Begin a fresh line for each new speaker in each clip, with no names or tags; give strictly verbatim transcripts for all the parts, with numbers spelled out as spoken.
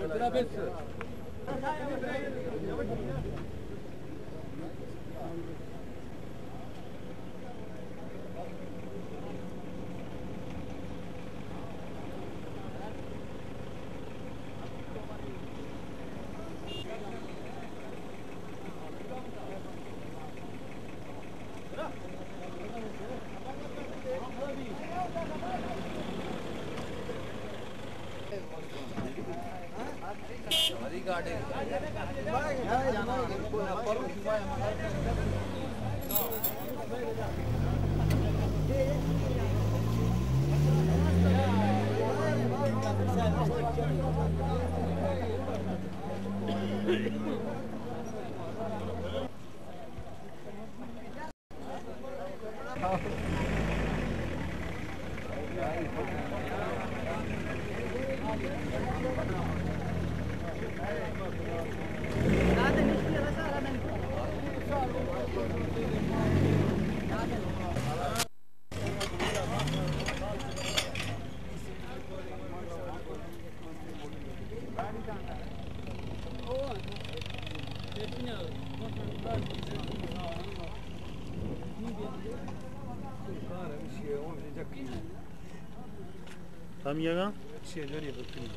Tam yagan
şeyler yapıyor.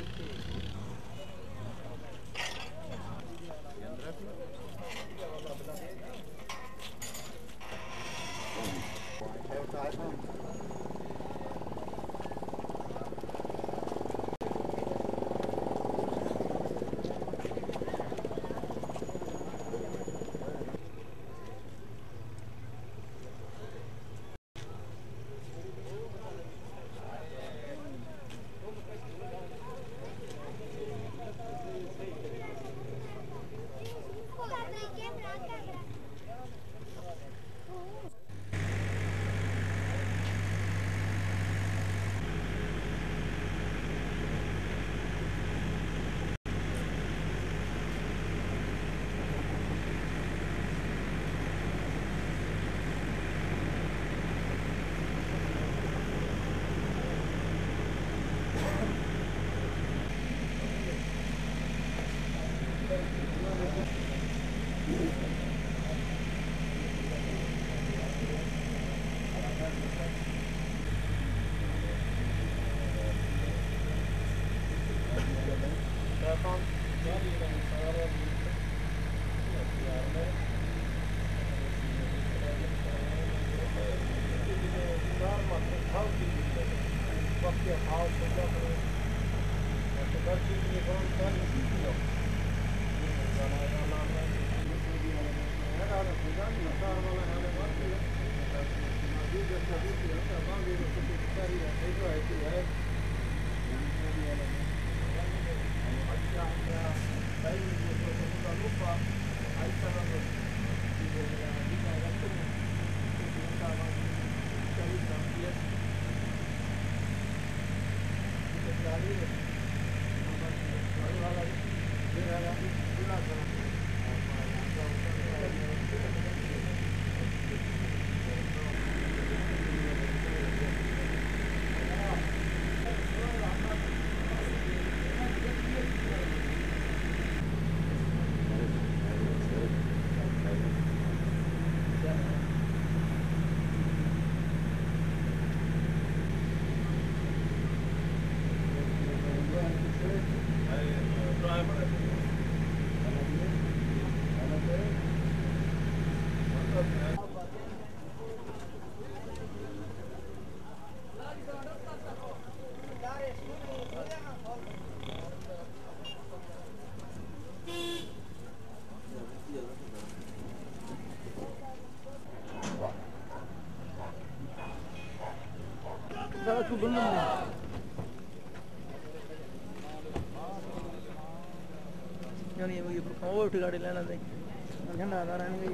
वो उठ गाड़ी लेना दे झंडा आ रहा है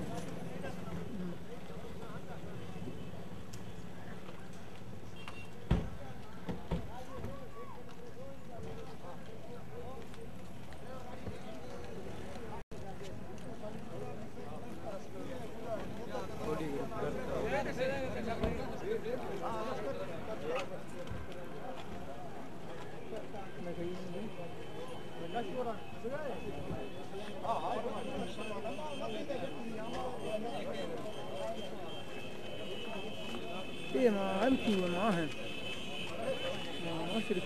ايه ما امشي معاهم ما اشرف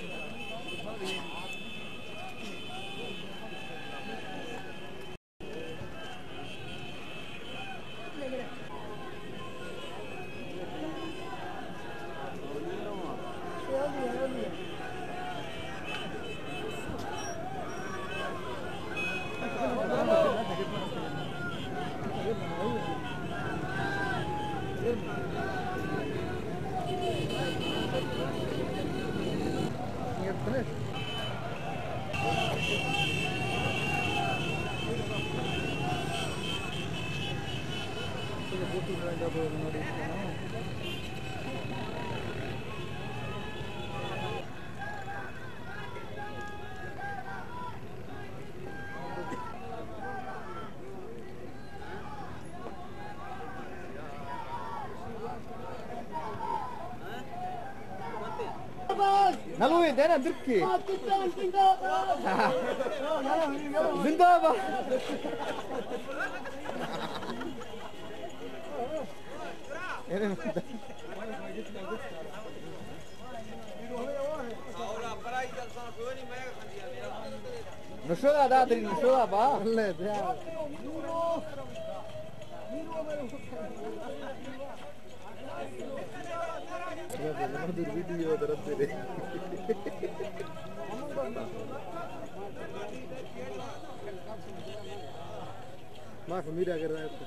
نلوي ده انا بركي زندابة نشودا ده ادري نشودا با لا ده نحضر فيديو درت لي ما في ميرا कर रहा है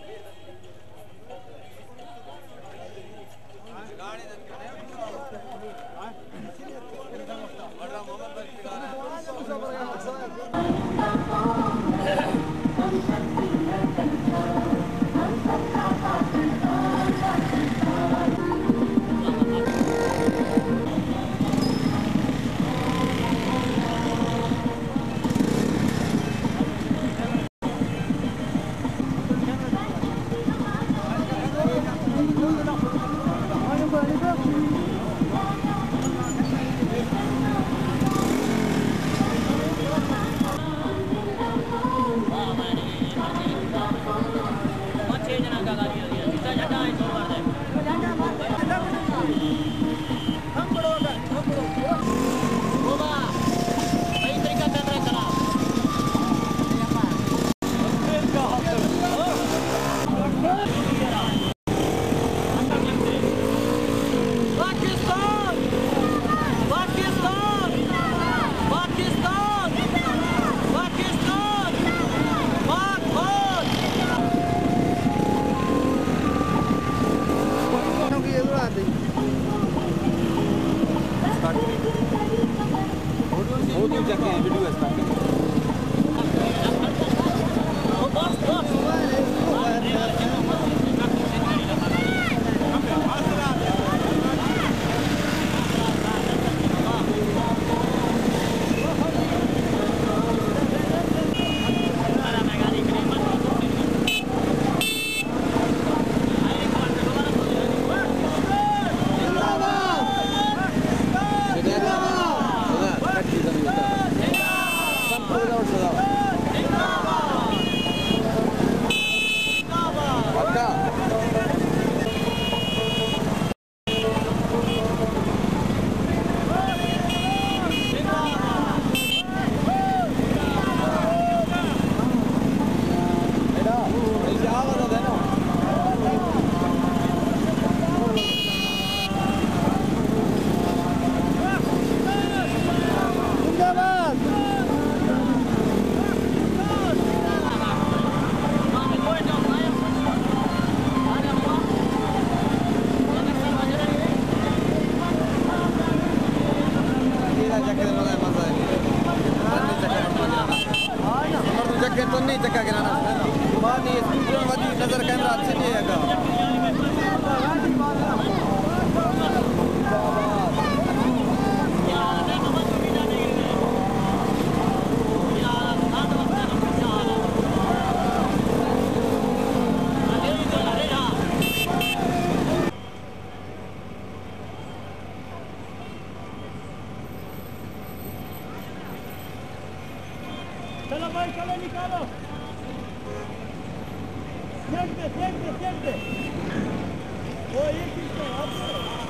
नजर कैमरा अच्छे नहीं है
चलो भाई चलो निकालो सेट पे सेट पे सेट पे वो ये चीज है आपको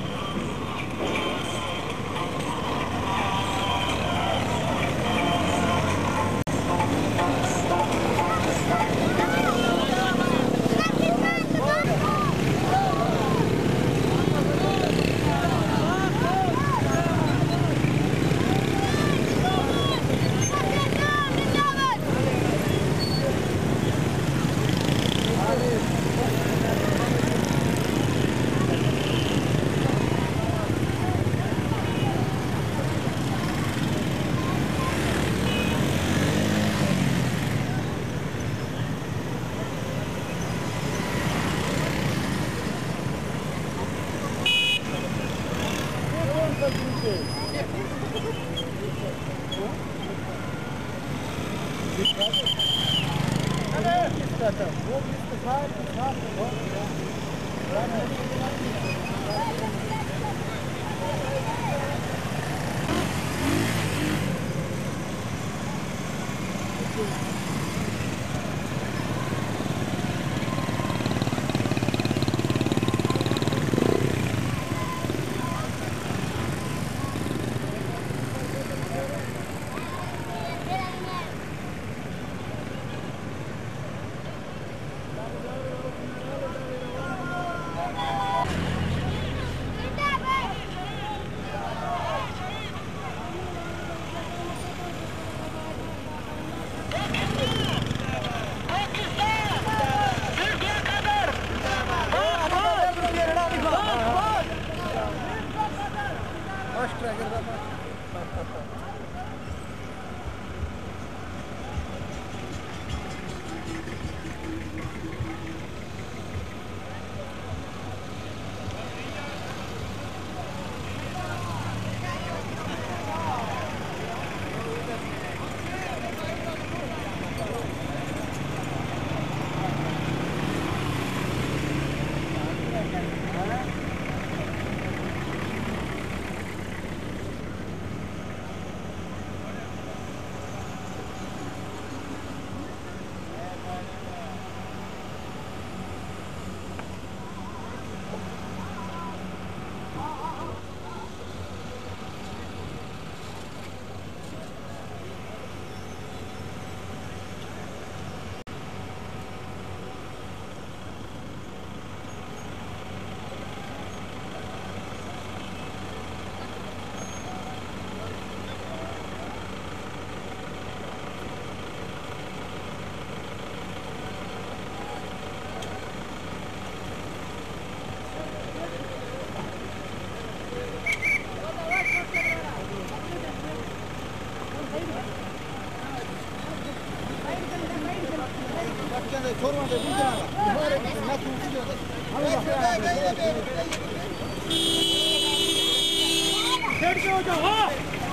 सेट पे हो जाओ हाँ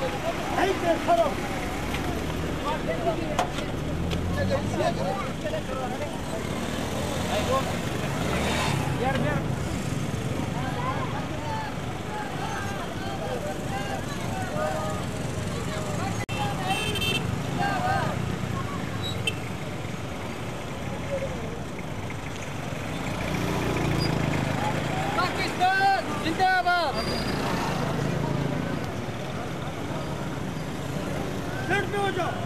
नहीं से खड़ो यार यार सेट पे हो जाओ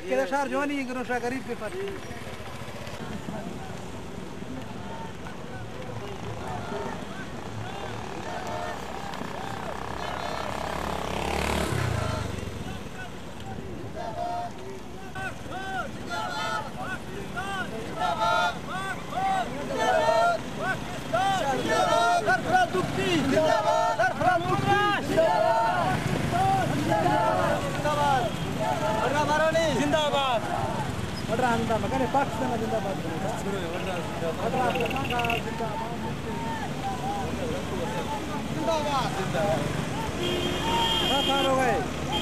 كذا شهر جواني يقولون شهر قريب في فرق
जिंदाबाद
वड्रा जिंदाबाद कने पाकिस्तान जिंदाबाद वड्रा जिंदाबाद जिंदाबाद जिंदाबाद हो गए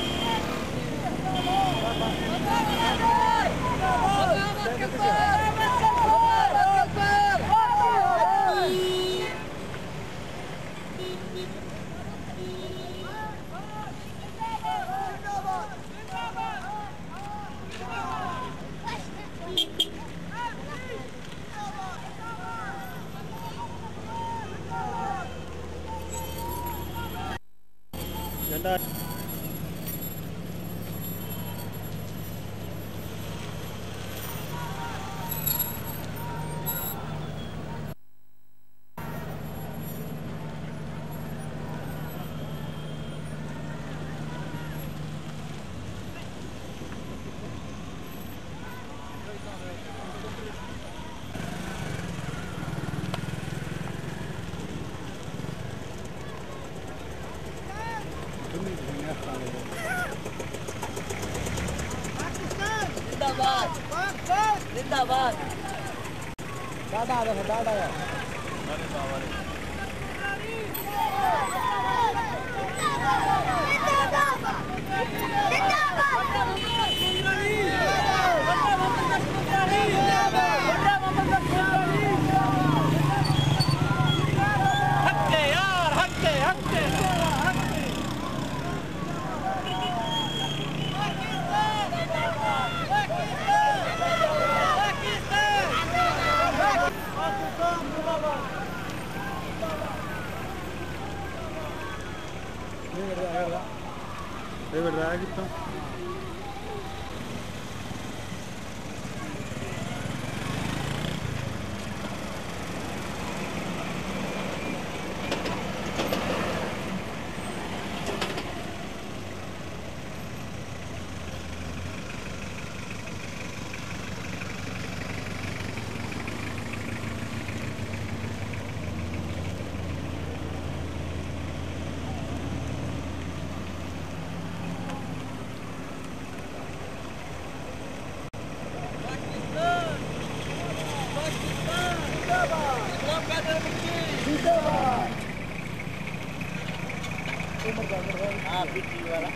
जिंदाबाद जिंदाबाद
दादा आ दादा आ
è verdad que está
हाँ पिछली वाला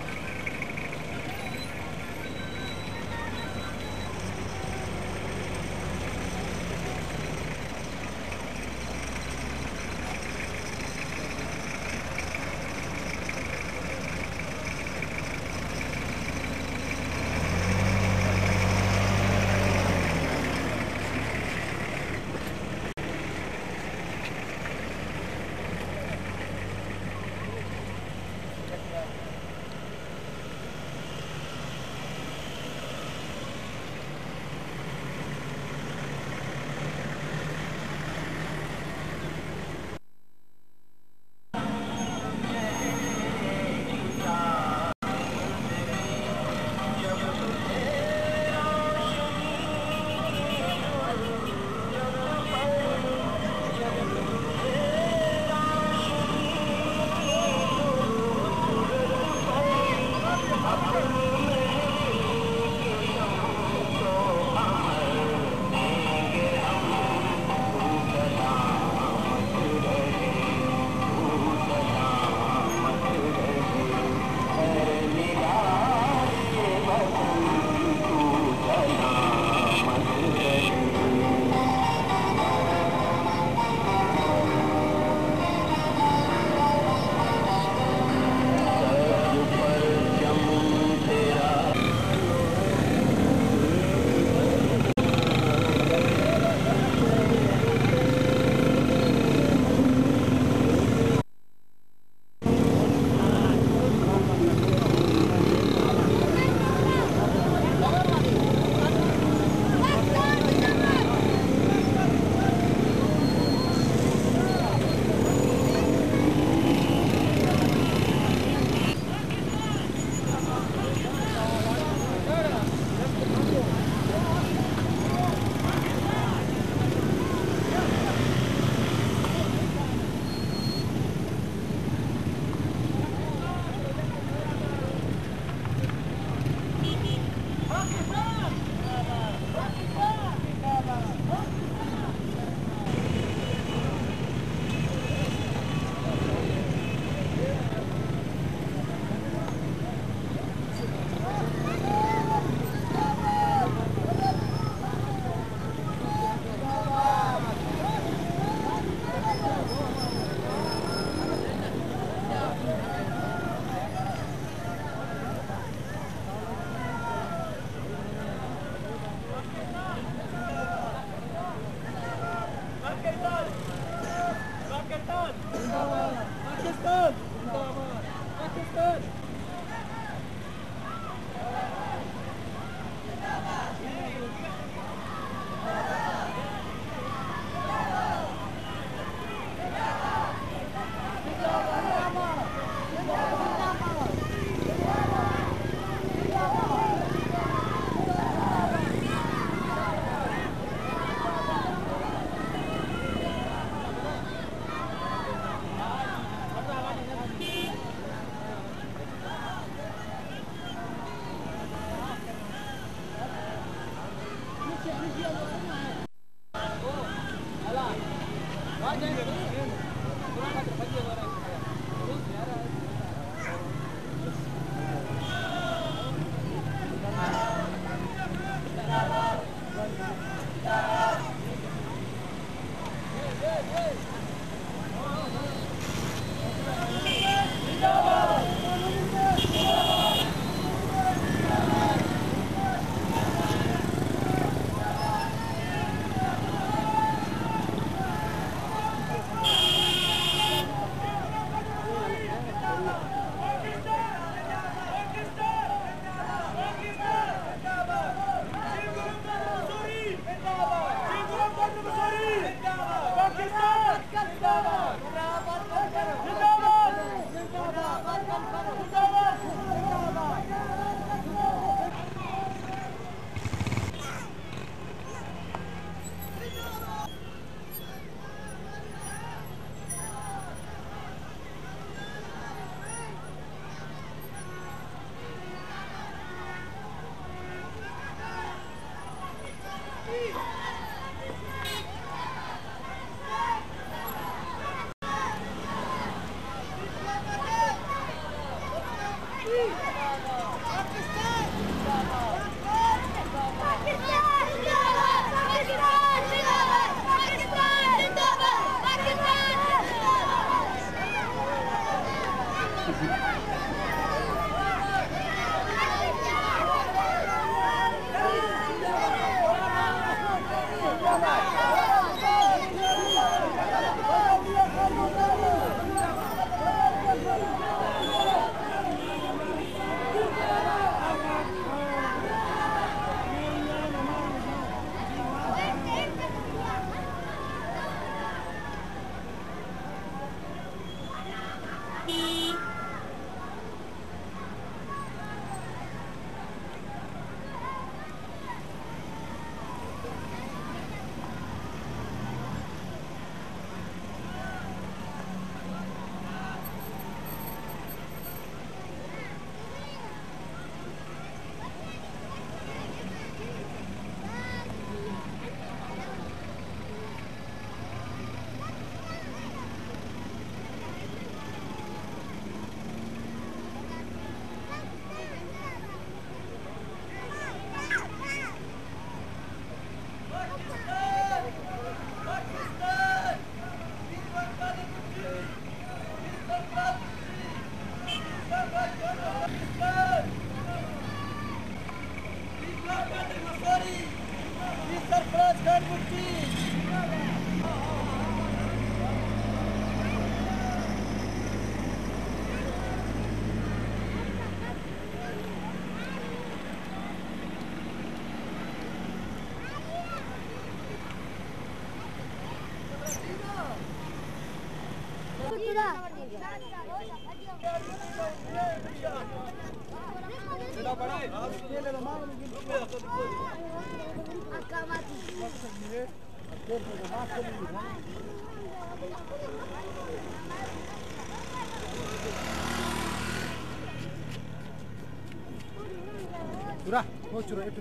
Surah, mau curah itu.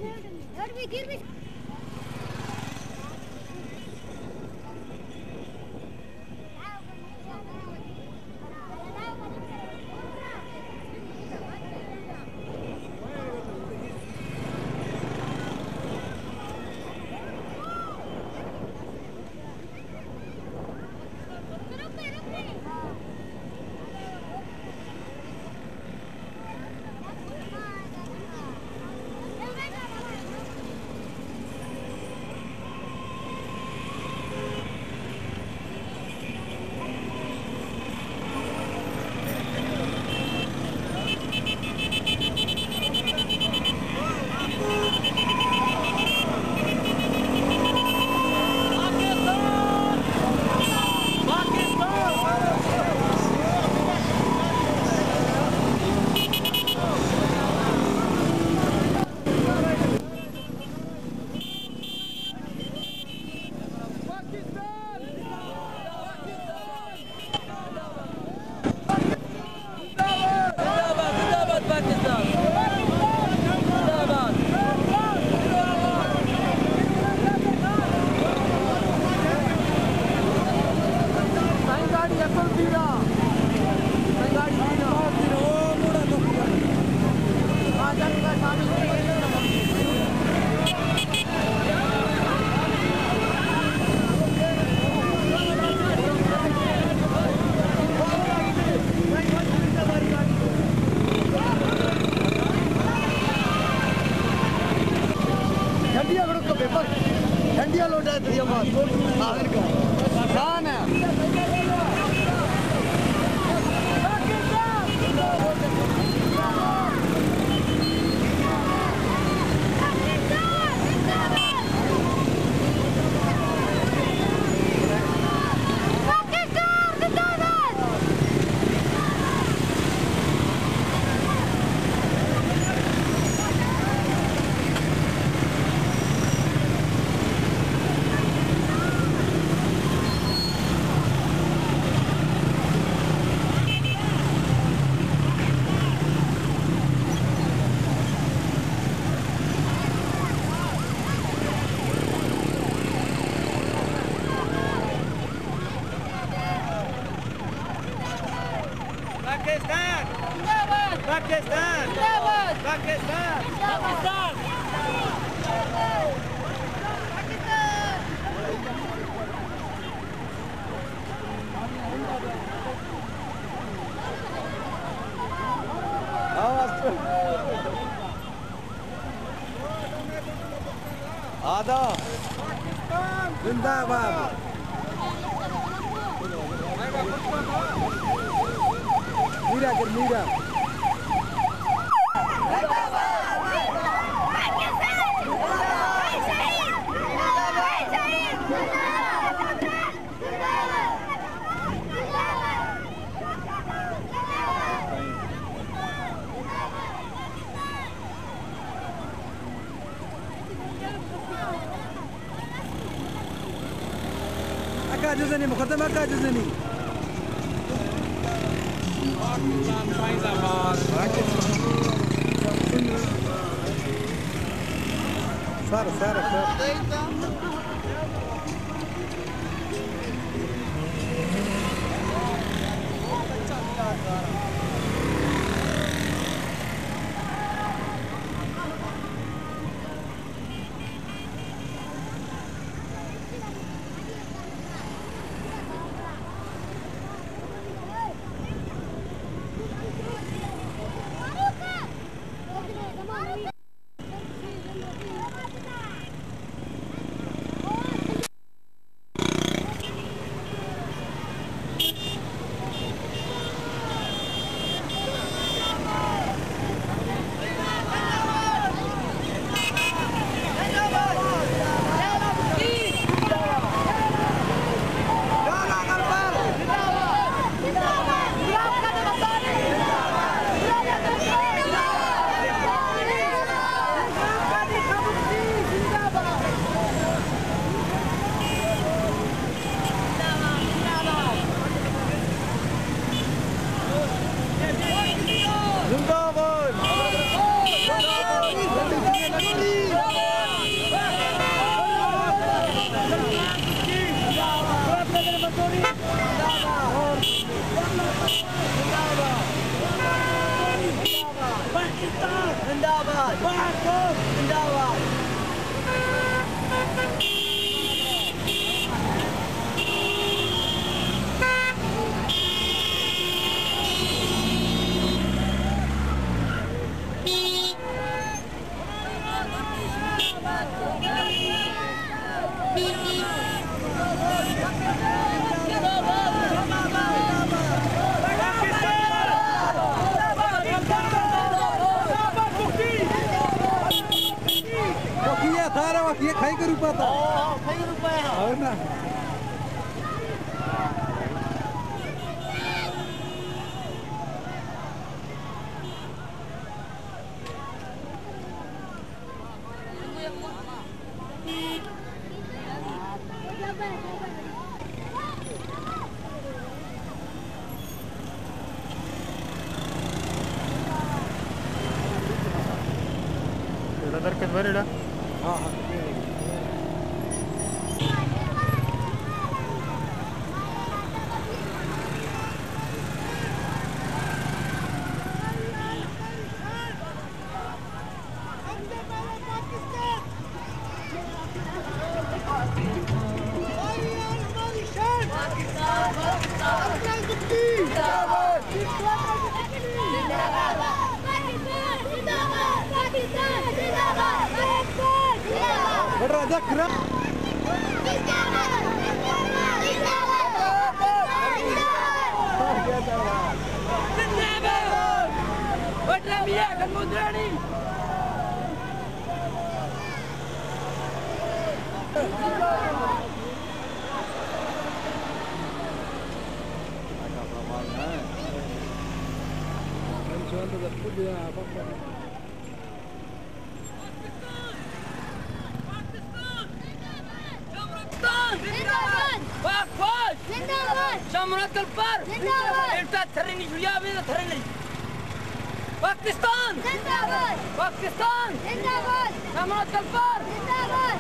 Pakistan! Pakistan! Pakistan!
आधा
जिंदाबाद मीरा कर Meera Maka juzani, muqaddam maka juzani. Sar, sar, sar. ये खाई के रुपया था
Oh, खाई के रुपया है
और ना
Udah terkait baru dah.
हाँ हाँ Raja keren.
शमरत पर इल्टा थरनी जुलिया भी थरनी पाकिस्तान जिंदाबाद पाकिस्तान जिंदाबाद शमरत पर जिंदाबाद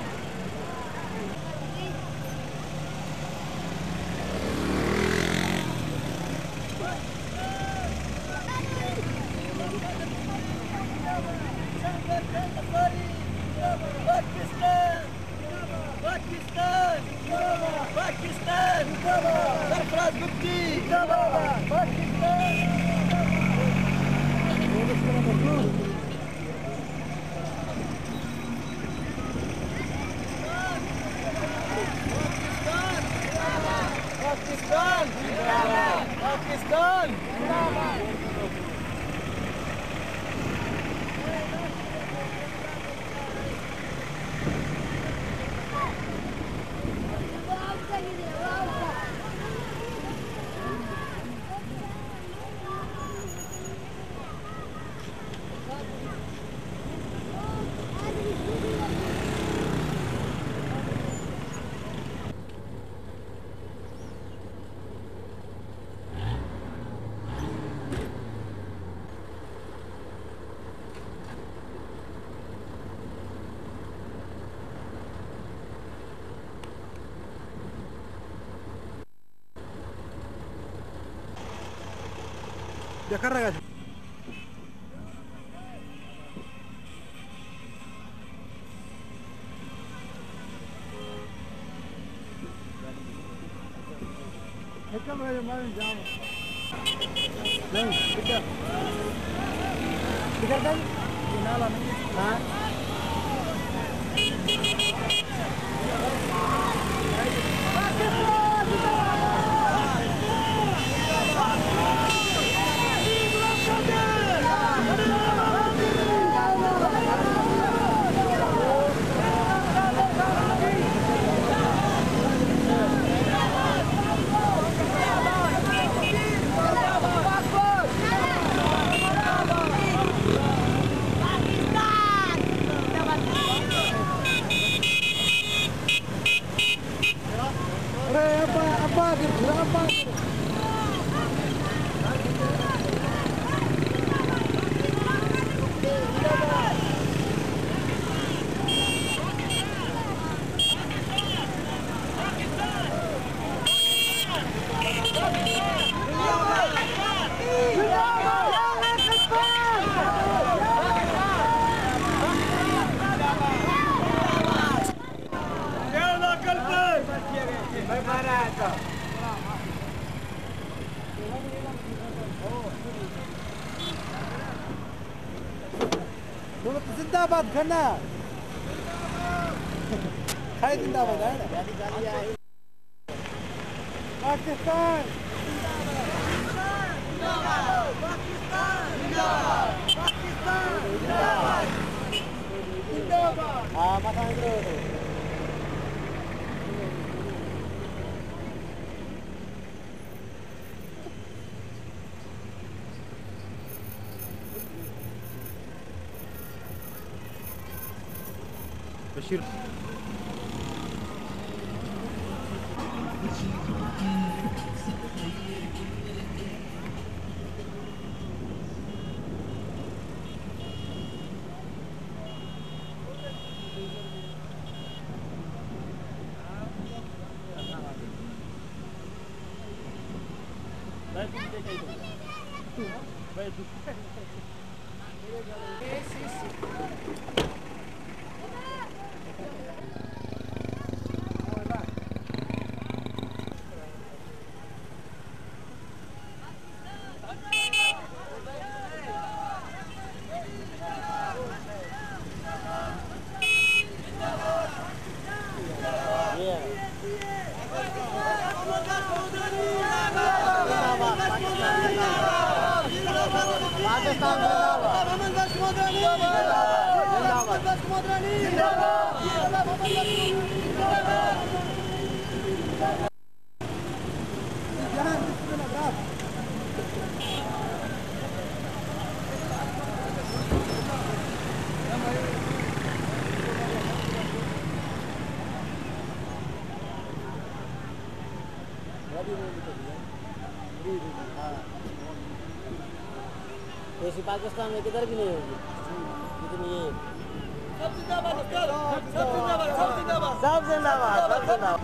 पाकिस्तान पाकिस्तान सरफराज गुप्ती पाकिस्तान पाकिस्तान पाकिस्तान
देखा रहेगा एकदम है हमारे जाम नहीं किधर किधर का ये नाला नहीं हां जिंदाबाद करना है जिंदाबाद है पाकिस्तान हाँ माथा इधर बशीर
ऐसी पाकिस्तान में किधर भी नहीं होगी जितनी ये।
सब जिंदाबाद, सब जिंदाबाद, सब जिंदाबाद,
सब जिंदाबाद, सब जिंदाबाद।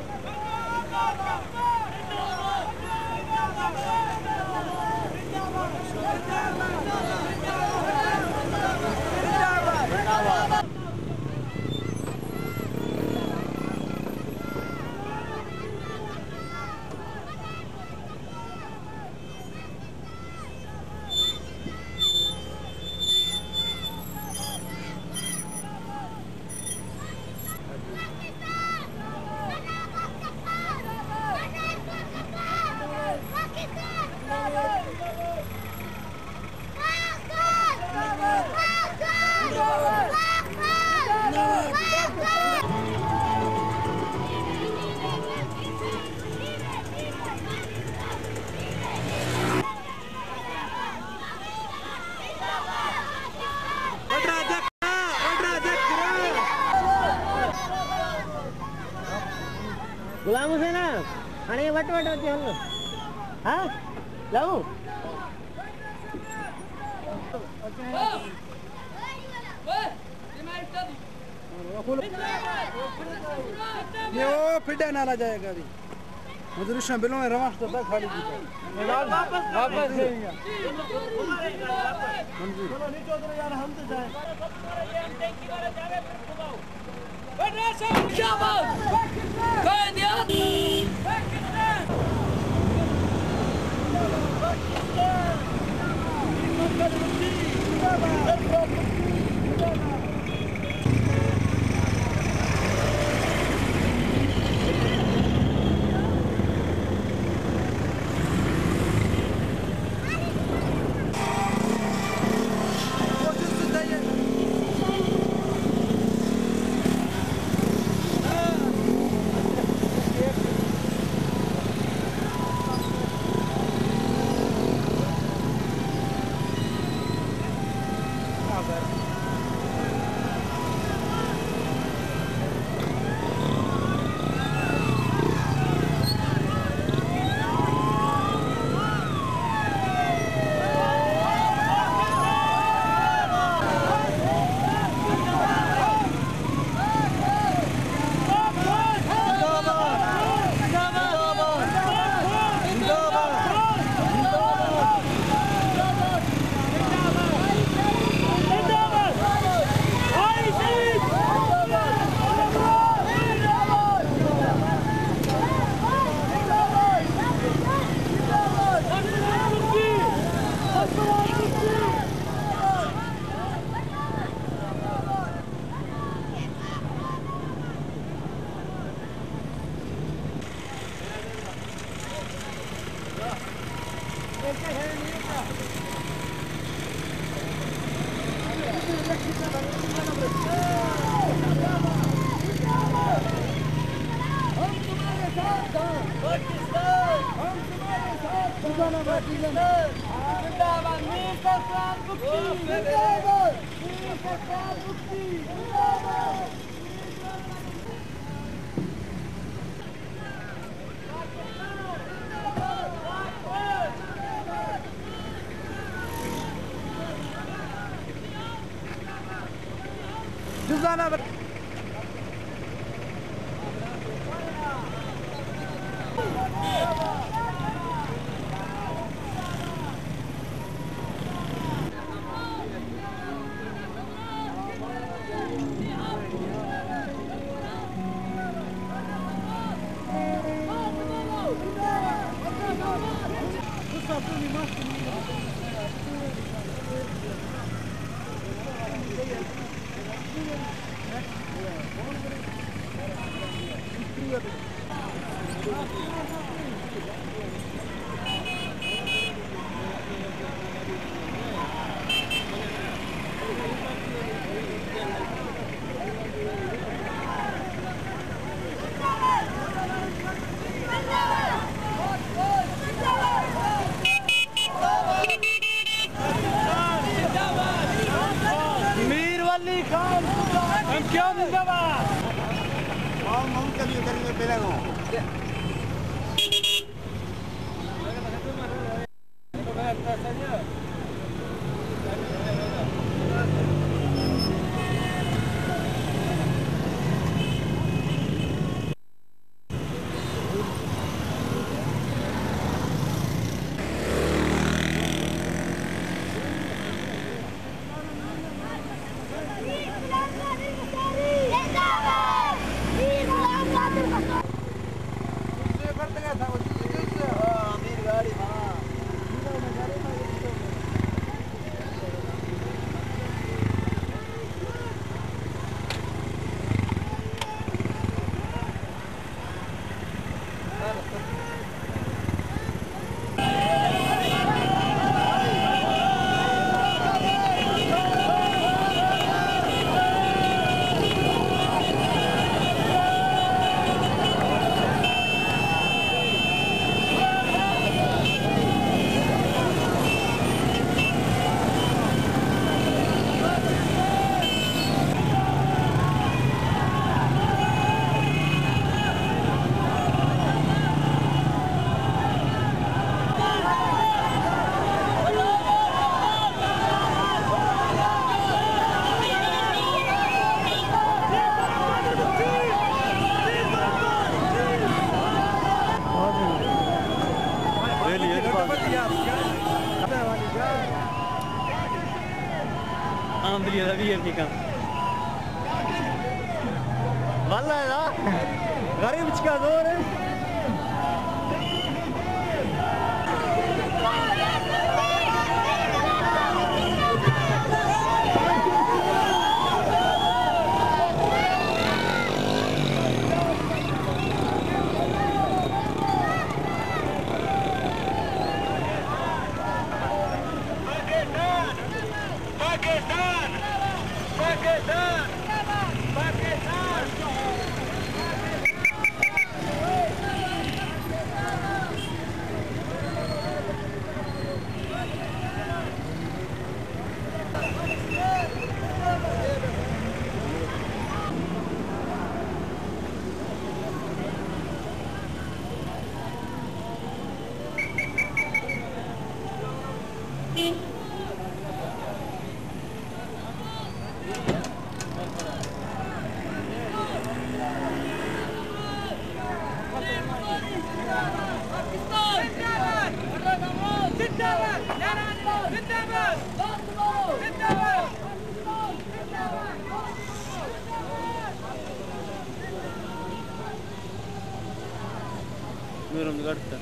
गुलाम हुसैन आणि वट वट होती हम हाँ लाऊं
ये वो फिडा नाला जाएगा अभी मुझे रुशन बिलों में रवाश तो तक खाली की वापस वापस मंजूर
चलो नीचे उतर यार हम तो जाए
जुजाना क्या जिंदाबाद हम हम कभी करेंगे पहले
Andrea Davier kan. Vallahi la. Garip çıkar doğru. Buyurun kartta.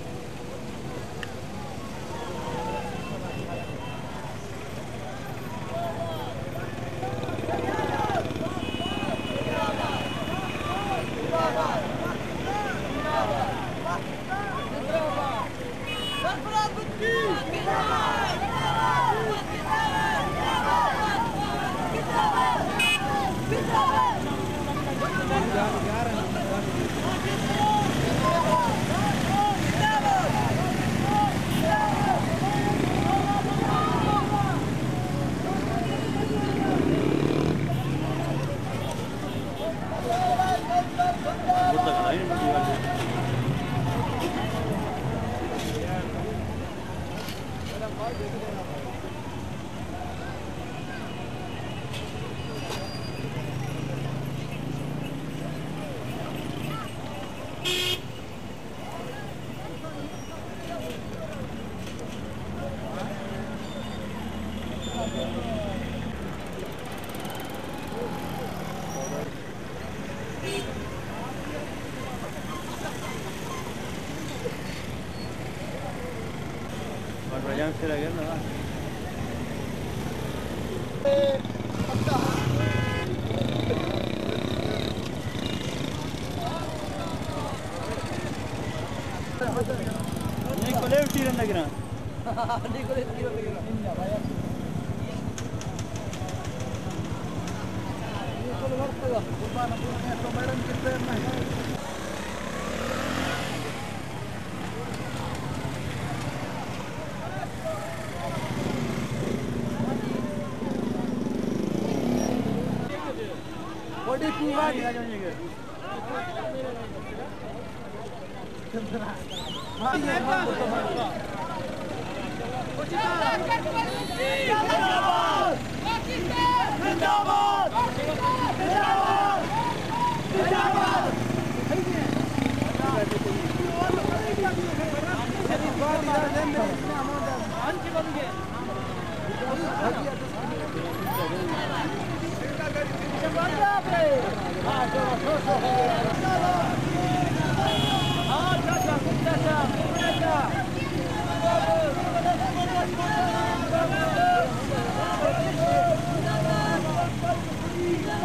Jangan sila gan na. Ni kolev tiran lagna. Ni kolev tiran lagna. Inna bhai. Ni kolev vartega. Qurban apne to madam kitne nahi. What is he want?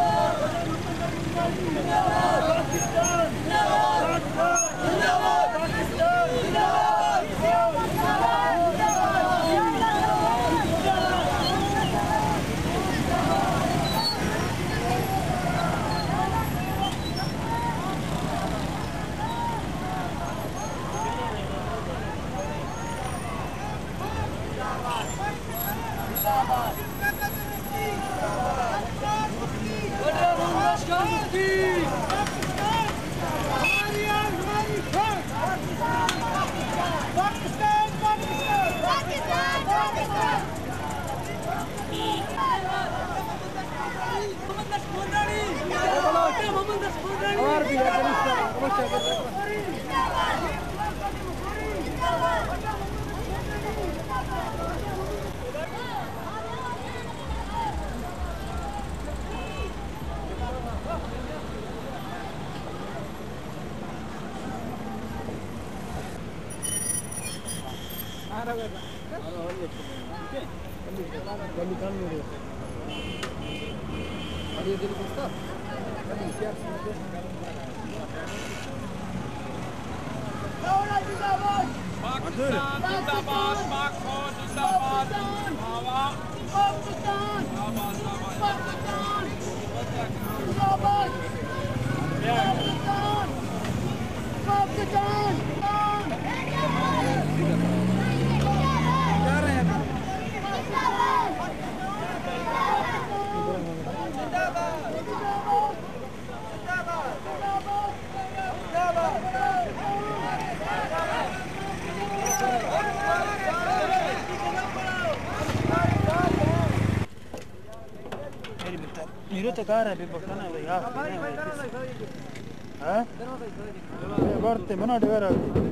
Pakistan!
Miro te cara be bakana ve ya ha barte mana de vera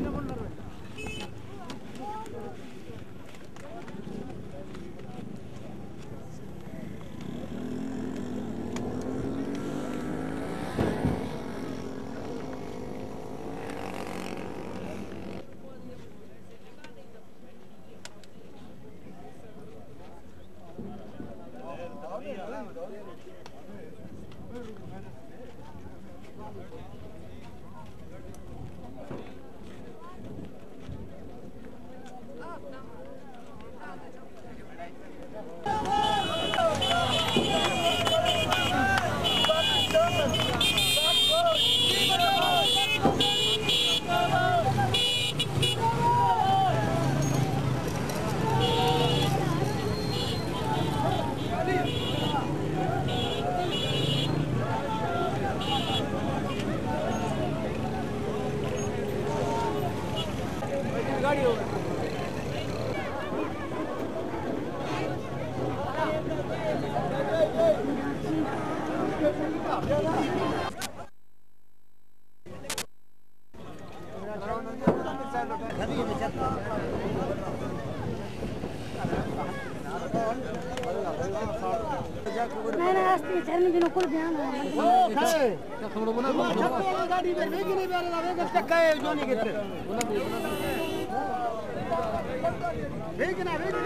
मैंने आज तीन चार दिनों को ध्यान है ओ खड़े खबरो बना गाड़ी में वेग नहीं बेरे वेग टक्का है जोनी के वेग ना वेग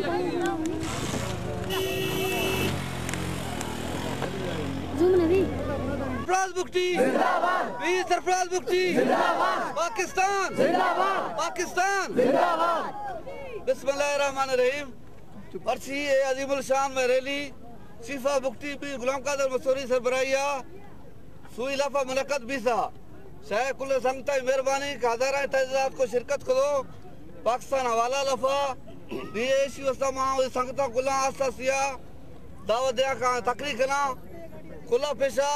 जूम नहीं
सरफराज बुगटी जिंदाबाद वीर सरफराज बुगटी जिंदाबाद पाकिस्तान जिंदाबाद पाकिस्तान जिंदाबाद बिस्मिल्लाहिर्रहमानिर्रहीम पर्ची अजीमुल शान में रैली सीफा बुगटी भी गुलाम कादर मसूरी सरबराहिया सुई लफा मुनक़द बीसा शाह कुल संगता मेहरबानी का हज़ारा तजात को शिरकत करो पाकिस्तान हवाला लफा बीएसी वसमा संगता कुला आसासिया दावत दिया का तकरीर करना कुला पेशा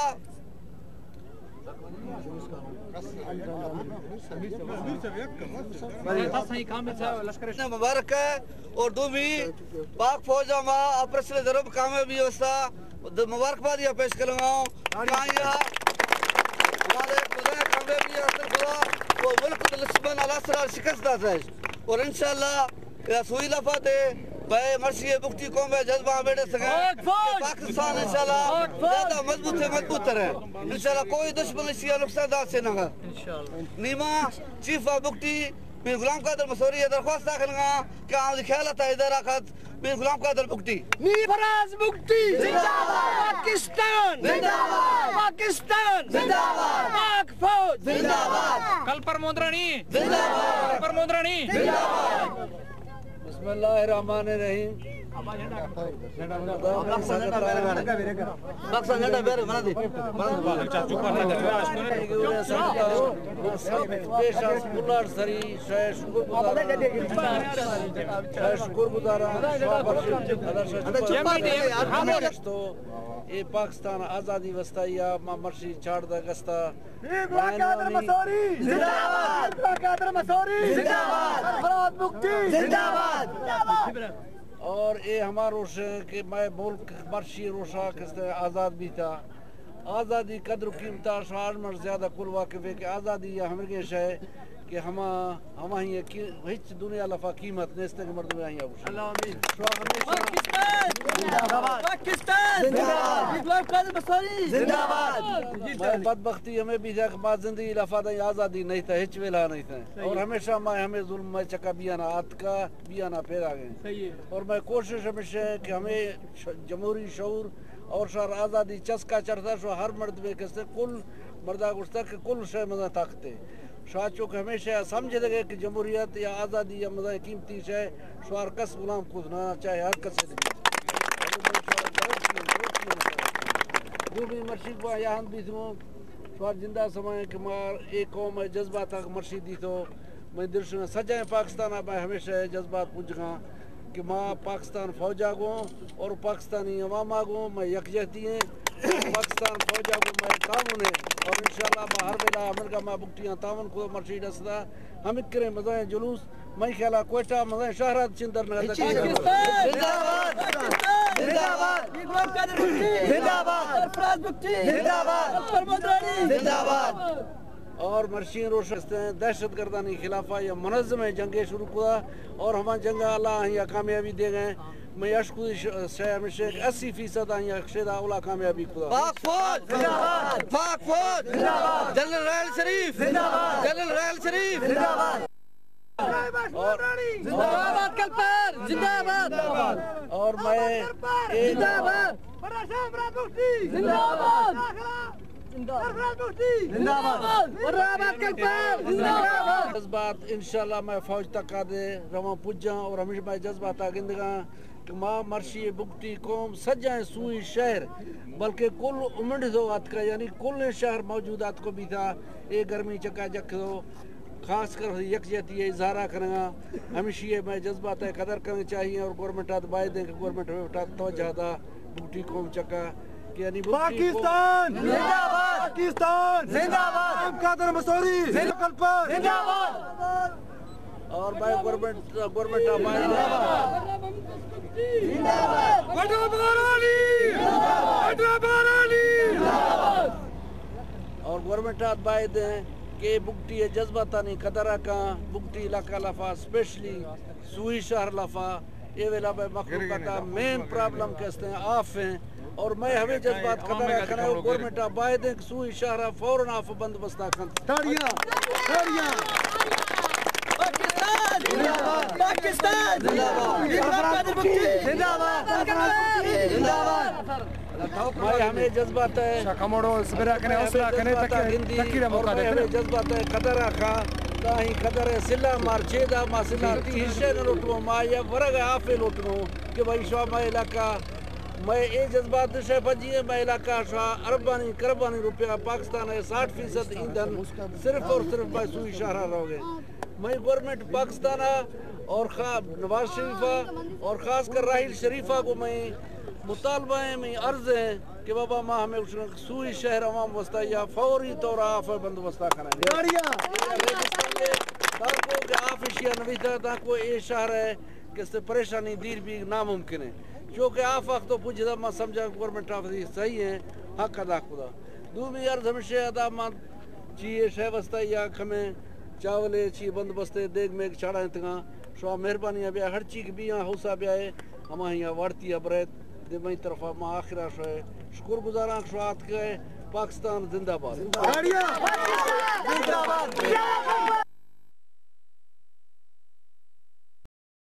मुबारक है और दूसरी पाक फौजा मा ऑपरेशन जरूर कामयाबी व्यवस्था मुबारकबाद या पेश करूंगा हमारे खुदा कामयाबी हासिल हुआ वो मुल्क दुश्मन अलासरार शिकस्त है और इंशाल्लाह सुई लफा दे भाई मर्सी बुगटी कौम में जज्बा बेड़े सके पाकिस्तान इंशाल्लाह ज्यादा मजबूत है मजबूत है इंशाल्लाह कोई दुश्मन इसी नुकसान दार से ना नीमा चीफा बुगटी मैं गुलाम कादर मसूरी दरख्वास्त करूंगा कि आप ख्याल था इधर आखत मैं गुलाम कादर बुगटी
सरफराज बुगटी जिंदाबाद पाकिस्तान जिंदाबाद पाकिस्तान जिंदाबाद पाक फौज जिंदाबाद कल पर मोदरानी जिंदाबाद पर मोदरानी जिंदाबाद
बिस्मिल्लाहिर्रहमानिर्रहीम पाकिस्तान झंडा बेरे बना दे मुल्लार सरी शायद शुक्रगुजार शायद शुक्रगुजार तो ये पाकिस्तान आजादी वस्ताया मा मर्शी छाड़ दा गस्ता
कादर मसौरी जिंदाबाद कादर मसौरी जिंदाबाद सरफराज मुफ्ती जिंदाबाद
और ये हमारा रोश है कि मैं मुल्क मर्शी रोशा किसने आज़ाद भी था आज़ादी कदर कीमता शार मर ज़्यादा कुल वाकिफ़ है कि आज़ादी या हमें है कि हम हम ही हिच दुनिया लफा कीमत नेस्ते के मर्द में आई अल्लाह आमीन
पाकिस्तान जिंदाबाद कादर मसौरी जिंदाबाद
मैं बदबख्ती हमें भी था बात जिंदगी लफा दा आज़ादी नहीं था हिच वेला नहीं था और हमेशा मैं हमें जुल्म में चका बियाना आत का बियाना पैदा गए और मैं कोशिश हमेशा है कि हमें जमहूरी शऊर और शर आज़ादी चस्का चढ़ता शो हर मर्द में किससे कुल मर्दा गुस्ता के कुल शय मजा ताकते शाचो के हमेशा समझ लगे कि जमहूरियत या आज़ादी या मजा कीमती शय शवार कस गुलाम खुद ना चाहे हर कसे भी मर्शी को यहाँ भी थो शवार जिंदा समय कि मार एक कौम जज्बा तक मर्शी दी तो मैं दिल से सजाए पाकिस्तान मैं हमेशा जज्बात पूछगा कि माँ पाकिस्तान फौजा गो और पाकिस्तानी अवामा गो मैं यकजहती है पाकिस्तान फौजा को मैं ताउन है और इंशाल्लाह मैं हर वेला अमेरिका में बुकटियाँ ताउन को मर्शी दसदा हम करे मज़ाए जुलूस मैं ख्याल कोयटा मज़ाए शहरात चिंदर नगर
जिंदाबाद जिंदाबाद जिंदाबाद सरफराज मुफ्ती जिंदाबाद जिंदाबाद
और मर्शी रोशन दहशत गर्दानी खिलाफा या मनज़म जंगे शुरू हुआ और हम जंग अल्लाह या कामयाबी दे गए मैं अशकुर शहर में शेख अस्सी फीसद शेदा उला कामयाबी खुदा
पाक फौज जिंदाबाद पाक फौज जिंदाबाद
जनरल रायल शरीफ जिंदाबाद जनरल रायल शरीफ
जिंदाबाद जिंदाबाद कलपर जिंदाबाद
और मैं
जिंदाबाद जिंदाबाद
जज्बात इंशाल्लाह मैं फौज तक का दे रवा पुजा और हमेशा मैं जज्बात गिंदगा कि माँ मर्शी बुकटी कौम सजाए सुई शहर बल्कि कुल उमंड दो आत का यानी कुल शहर मौजूदात को भी था ये गर्मी चका जख दो खास कर यकजहती इजहारा करेंगा हमेशा मैं जज्बात कदर करनी चाहिए और गवर्नमेंट बाय दें कि गवर्नमेंट तवज्जो दा बुकटी कौम चका
पाकिस्तान जिंदाबाद पाकिस्तान जिंदाबाद कादर मसौरी जिंदाबाद
और भाई गवर्नमेंट गवर्नमेंट और गवर्नमेंट बाय दें के बुकटी जज्बातानी कदरा का बुकटी इलाका लफा स्पेशली सुई शहर लफा ये वेला मखलूक का मेन प्रॉब्लम कहते हैं आफ हैं और मैं हमें जज्बात कदर करा गवर्नमेंट बाय दें सुई शहर फौरन आफ बंदोबस्ता खन
ताड़ियां ताड़ियां पाकिस्तान जिंदाबाद पाकिस्तान जिंदाबाद जिंदाबाद जिंदाबाद
मैं हमें जज्बात है
कमोड़ो सबरा कने हौसला कने तक तकीरा मौका दे
हमें जज्बात है कदर रखा ताही कदर सिला मार छेदा मा सिला ती हिस्से न लुटनो मा या वरग आफे लुटनो कि भाई शो मा इलाका मैं ये जज्बात से भजी मैं इलाका शा अरबानी करबानी रुपया पाकिस्तान है साठ फीसद ईंधन सिर्फ और सिर्फ मैं सुई शहरा रहोगे मैं गवर्नमेंट पाकिस्तान और खा नवाज शरीफा और ख़ास कर राहिल शरीफा को मैं मुतालबा है मैं अर्ज है कि बाबा माँ हमें सुई शहर अवाम वस्ता या फौरी तौर आफ बंदोबस्ता कराएंगे ताको ये शहर है कि परेशानी दीर भी नामुमकिन है क्योंकि आप वक्त तो पूछता मैं समझा गवर्नमेंट ऑफ सही है हक अदा खुदा दूसरी अर्ज हमेशा अदा मां चीए शह वस्ता या खमें चावले ची बंदोबस्त देग में छाड़ा तगा शो मेहरबानी बिया हर चीज भी यहाँ हौसा बिया है हम यहाँ वाड़ती अबरत मई तरफा मां आखिरा शो है शुक्र गुजारा शुरुआत के पाकिस्तान जिंदाबाद।